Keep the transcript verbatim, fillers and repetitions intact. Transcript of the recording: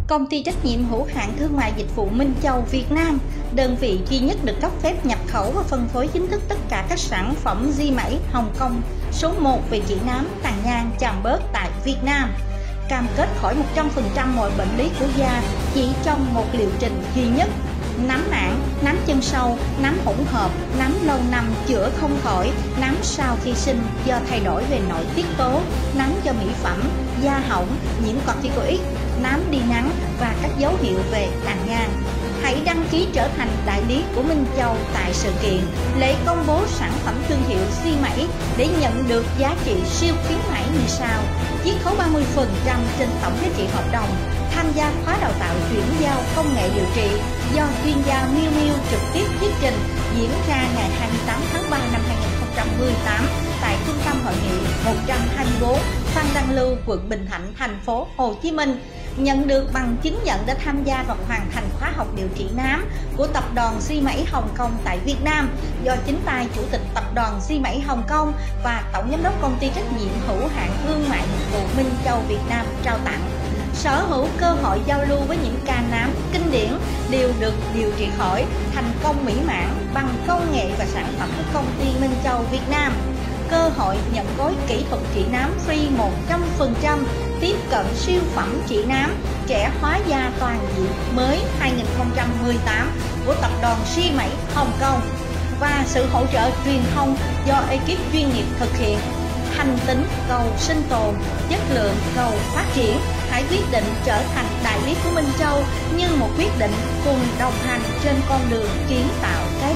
Công ty trách nhiệm hữu hạn thương mại dịch vụ Minh Châu Việt Nam, đơn vị duy nhất được cấp phép nhập khẩu và phân phối chính thức tất cả các sản phẩm di mẩy Hồng Kông, số một về chỉ nám, tàn nhang, chàm bớt tại Việt Nam. Cam kết khỏi một trăm phần trăm mọi bệnh lý của da chỉ trong một liệu trình duy nhất. Nám mảng, nám chân sâu, nám hỗn hợp, nám lâu năm chữa không khỏi, nám sau khi sinh do thay đổi về nội tiết tố, nám do mỹ phẩm, da hỏng, nhiễm corticoid, nám đi nắng và các dấu hiệu về tàn nhang. Hãy đăng ký trở thành đại lý của Minh Châu tại sự kiện lễ công bố sản phẩm thương hiệu di mẩy để nhận được giá trị siêu khuyến mãi như sau: chiết khấu ba mươi phần trăm trên tổng giá trị hợp đồng, tham gia khóa đào tạo chuyển giao công nghệ điều trị do chuyên gia Miu Miu trực tiếp thuyết trình, diễn ra ngày hai mươi tám tháng ba năm hai nghìn không trăm mười tám tại Trung tâm Hội nghị một trăm hai mươi bốn Phan Đăng Lưu, quận Bình Thạnh, thành phố Hồ Chí Minh. Nhận được bằng chứng nhận đã tham gia và hoàn thành khóa học điều trị nám của tập đoàn di mẩy Hồng Kông tại Việt Nam do chính tay chủ tịch tập đoàn di mẩy Hồng Kông và tổng giám đốc công ty trách nhiệm hữu hạn thương mại dịch vụ Minh Châu Việt Nam trao tặng. Sở hữu cơ hội giao lưu với những ca nám kinh điển đều được điều trị khỏi, thành công mỹ mãn bằng công nghệ và sản phẩm của công ty Minh Châu Việt Nam. Cơ hội nhận gói kỹ thuật trị nám free một trăm phần trăm, tiếp cận siêu phẩm trị nám trẻ hóa da toàn diện mới hai nghìn không trăm mười tám của tập đoàn di mẩy Hồng Kông và sự hỗ trợ truyền thông do ekip chuyên nghiệp thực hiện. Hành tính cầu sinh tồn, chất lượng cầu phát triển. Hãy quyết định trở thành đại lý của Minh Châu như một quyết định cùng đồng hành trên con đường kiến tạo